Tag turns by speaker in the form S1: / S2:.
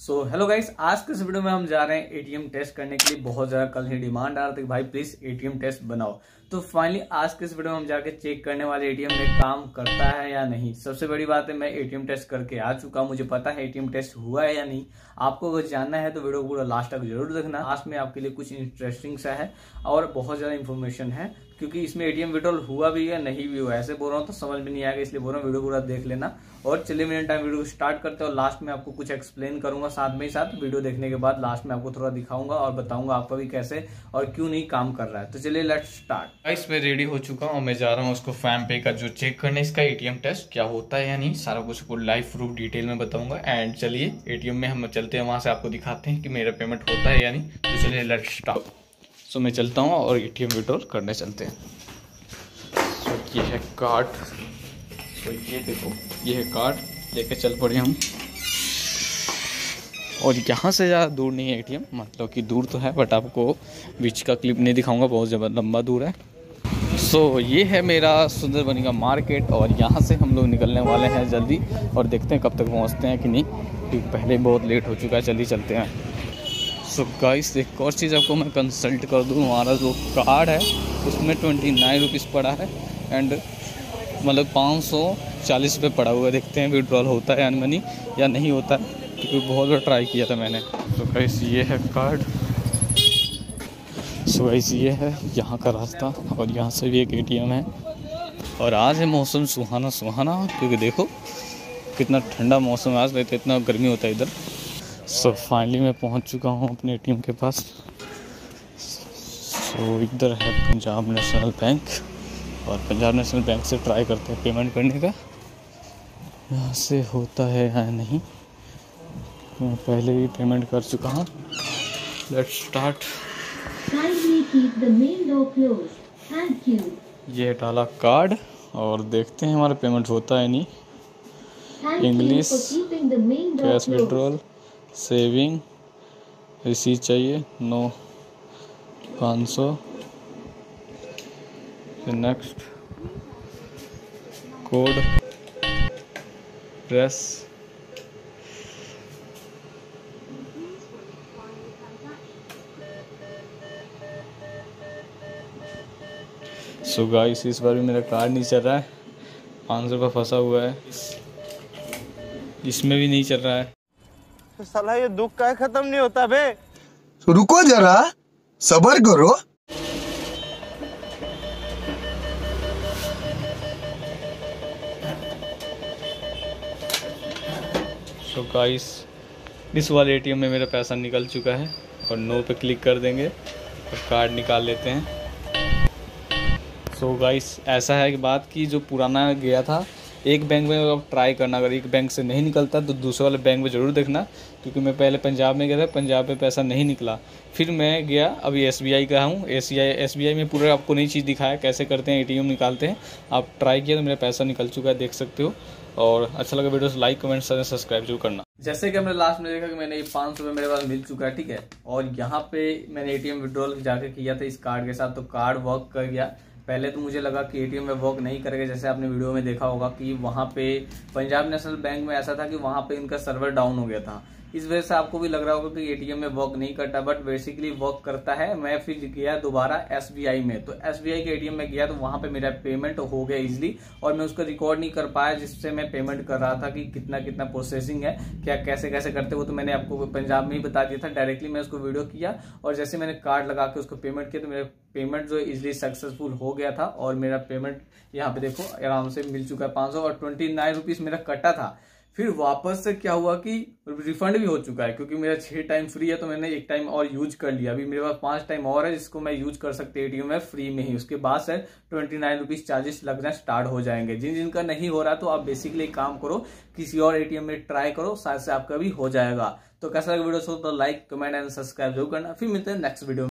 S1: Hello guys, आज के इस वीडियो में हम जा रहे हैं एटीएम टेस्ट करने के लिए। बहुत ज्यादा कल ही डिमांड आ रहा था कि भाई प्लीज एटीएम टेस्ट बनाओ। तो फाइनली आज के इस वीडियो में हम जाके चेक करने वाले एटीएम में काम करता है या नहीं। सबसे बड़ी बात है, मैं एटीएम टेस्ट करके आ चुका हूं, मुझे पता है एटीएम टेस्ट हुआ है या नहीं। आपको अगर जानना है तो वीडियो पूरा लास्ट तक जरूर देखना। लास्ट में आपके लिए कुछ इंटरेस्टिंग सा है और बहुत ज्यादा इन्फॉर्मेशन है, क्योंकि इसमें एटीएम विड्रॉल हुआ भी है नहीं भी हुआ। ऐसे बोल रहा हूँ तो समझ में नहीं आएगा, इसलिए बोल रहा हूँ वीडियो पूरा देख लेना। और चलिए मेरे टाइम वीडियो को स्टार्ट करते हैं और लास्ट में आपको कुछ एक्सप्लेन करूंगा। साथ में ही साथ वीडियो देखने के बाद लास्ट में आपको थोड़ा दिखाऊंगा और बताऊंगा आपका भी कैसे और क्यों नहीं काम कर रहा है। तो चलिए लेट्स स्टार्ट।
S2: गाइस मैं रेडी हो चुका हूँ, मैं जा रहा हूँ उसको फैम पे का जो चेक करने, इसका एटीएम टेस्ट क्या होता है या नहीं, सारा कुछ आपको लाइव प्रूफ डिटेल में बताऊंगा। एंड चलिए एटीएम में हम चलते हैं, वहां से आपको दिखाते हैं कि मेरा पेमेंट होता है या नहीं। तो चलिए लेट्स स्टार्ट। सो मैं चलता हूँ और एटीएम विड्रॉल करने चलते हैं। ये है कार्ड, तो ये देखो ये है कार्ड, लेके चल पड़े हम। और यहाँ से ज़्यादा दूर नहीं है एटीएम, मतलब कि दूर तो है बट आपको बीच का क्लिप नहीं दिखाऊंगा, बहुत ज़्यादा लंबा दूर है। सो ये है मेरा सुंदरबनी का मार्केट और यहाँ से हम लोग निकलने वाले हैं जल्दी, और देखते हैं कब तक पहुँचते हैं कि नहीं, क्योंकि पहले बहुत लेट हो चुका है। जल्दी चलते हैं। सो गाइस एक और चीज़ आपको मैं कंसल्ट कर दूँ, हमारा जो कार्ड है उसमें 29 रुपीज़ पड़ा है एंड मतलब 540 रुपये पड़ा हुआ है। देखते हैं विड्रॉल होता है मनी या नहीं होता है, क्योंकि बहुत बार ट्राई किया था मैंने। तो गाइस ये है कार्ड। सो गाइस ये है यहाँ का रास्ता और यहाँ से भी एक एटीएम है। और आज है मौसम सुहाना सुहाना, क्योंकि देखो कितना ठंडा मौसम है आज, नहीं तो इतना गर्मी होता है इधर। सो फाइनली मैं पहुँच चुका हूँ अपने एटीएम के पास। सो इधर है पंजाब नेशनल बैंक, और पंजाब नेशनल बैंक से ट्राई करते हैं पेमेंट करने का, यहाँ से होता है या नहीं। मैं पहले ही पेमेंट कर चुका हूँ। Let's start. ये डाला कार्ड और देखते हैं हमारा पेमेंट होता है नहीं। English, cash withdrawal, saving, receipt चाहिए, no 500। Next code, press. So guys इस बार भी मेरा कार्ड नहीं चल रहा है, 500 रुपये फंसा हुआ है, इसमें भी नहीं चल रहा है।
S3: तो साला ये दुख का खत्म नहीं होता बे।
S4: रुको जरा, सब्र करो।
S2: सो गाइस इस वाले एटीएम में मेरा पैसा निकल चुका है और नो पे क्लिक कर देंगे और कार्ड निकाल लेते हैं। सो गाइस ऐसा है कि बात की जो पुराना गया था एक बैंक में आप ट्राई करना, अगर एक बैंक से नहीं निकलता तो दूसरे वाले बैंक में ज़रूर देखना, क्योंकि मैं पहले पंजाब में गया था, पंजाब में पैसा नहीं निकला। फिर मैं गया अभी एसबीआई का हूँ, एसबीआई में पूरा आपको नई चीज़ दिखाया कैसे करते हैं, एटीएम निकालते हैं। आप ट्राई किया तो मेरा पैसा निकल चुका है, देख सकते हो। और अच्छा लगा वीडियो से लाइक कमेंट सब्सक्राइब जरूर करना।
S1: जैसे कि हमने लास्ट में देखा कि मैंने ये 500 रुपये मेरे पास मिल चुका है, ठीक है। और यहाँ पे मैंने एटीएम विड्रॉल जाके किया था इस कार्ड के साथ, तो कार्ड वर्क कर गया। पहले तो मुझे लगा कि एटीएम में वर्क नहीं करेगा, जैसे आपने वीडियो में देखा होगा कि वहां पे पंजाब नेशनल बैंक में ऐसा था कि वहां पे इनका सर्वर डाउन हो गया था। इस वजह से आपको भी लग रहा होगा कि एटीएम में वर्क नहीं करता, बट बेसिकली वर्क करता है। मैं फिर गया दोबारा एसबीआई में, तो एसबीआई के एटीएम में गया तो वहां पे मेरा पेमेंट हो गया इजिली, और मैं उसका रिकॉर्ड नहीं कर पाया जिससे मैं पेमेंट कर रहा था कि कितना कितना प्रोसेसिंग है, क्या कैसे कैसे करते हो। तो मैंने आपको पंजाब में ही बता दिया था, डायरेक्टली मैं उसको वीडियो किया और जैसे मैंने कार्ड लगा के उसको पेमेंट किया तो मेरा पेमेंट जो इजिली सक्सेसफुल हो गया था। और मेरा पेमेंट यहाँ पे देखो आराम से मिल चुका है 500, और 29 रुपीज मेरा कटा था। फिर वापस से क्या हुआ कि रिफंड भी हो चुका है, क्योंकि मेरा 6 टाइम फ्री है तो मैंने एक टाइम और यूज कर लिया। अभी मेरे पास 5 टाइम और है जिसको मैं यूज कर सकते एटीएम में फ्री में ही। उसके बाद से 29 रुपीज चार्जेस लगना स्टार्ट हो जाएंगे। जिनका नहीं हो रहा तो आप बेसिकली काम करो, किसी और एटीएम में ट्राई करो, शायद से आपका भी हो जाएगा। तो कैसा लगा वीडियो तो लाइक कमेंट एंड सब्सक्राइब जरूर करना। फिर मिलते हैं नेक्स्ट वीडियो में।